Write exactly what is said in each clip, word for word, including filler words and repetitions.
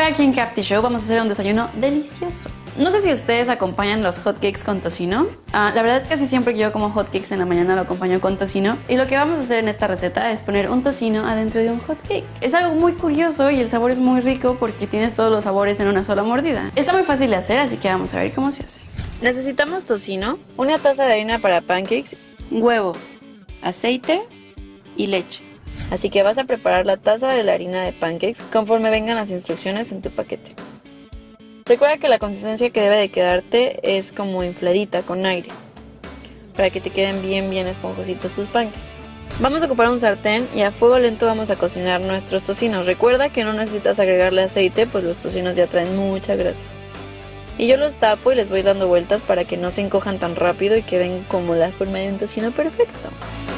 aquí en Crafty Show vamos a hacer un desayuno delicioso. No sé si ustedes acompañan los hotcakes con tocino. Uh, la verdad casi siempre que yo como hotcakes en la mañana lo acompaño con tocino. Y lo que vamos a hacer en esta receta es poner un tocino adentro de un hotcake. Es algo muy curioso y el sabor es muy rico porque tienes todos los sabores en una sola mordida. Está muy fácil de hacer, así que vamos a ver cómo se hace. Necesitamos tocino, una taza de harina para pancakes, huevo, aceite y leche. Así que vas a preparar la taza de la harina de pancakes conforme vengan las instrucciones en tu paquete. Recuerda que la consistencia que debe de quedarte es como infladita con aire, para que te queden bien bien esponjositos tus pancakes. Vamos a ocupar un sartén y a fuego lento vamos a cocinar nuestros tocinos. Recuerda que no necesitas agregarle aceite, pues los tocinos ya traen mucha grasa. Y yo los tapo y les voy dando vueltas para que no se encojan tan rápido y queden como la forma de un tocino perfecto.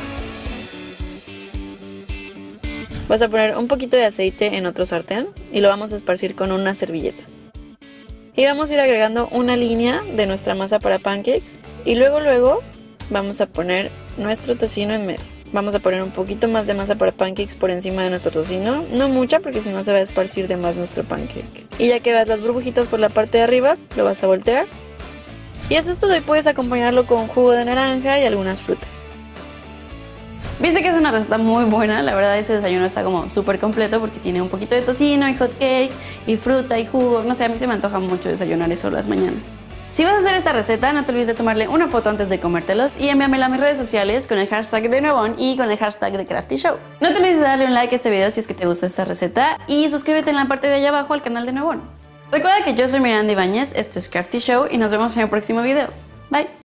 Vas a poner un poquito de aceite en otro sartén y lo vamos a esparcir con una servilleta. Y vamos a ir agregando una línea de nuestra masa para pancakes y luego luego vamos a poner nuestro tocino en medio. Vamos a poner un poquito más de masa para pancakes por encima de nuestro tocino, no mucha porque si no se va a esparcir de más nuestro pancake. Y ya que veas las burbujitas por la parte de arriba, lo vas a voltear. Y eso es todo, y puedes acompañarlo con jugo de naranja y algunas frutas. Viste que es una receta muy buena, la verdad ese desayuno está como súper completo porque tiene un poquito de tocino y hot cakes y fruta y jugo. No sé, a mí se me antoja mucho desayunar eso las mañanas. Si vas a hacer esta receta, no te olvides de tomarle una foto antes de comértelos y envíamela a mis redes sociales con el hashtag de Nuevón y con el hashtag de Crafty Show. No te olvides de darle un like a este video si es que te gustó esta receta y suscríbete en la parte de allá abajo al canal de Nuevón. Recuerda que yo soy Miranda Ibáñez, esto es Crafty Show y nos vemos en el próximo video. Bye.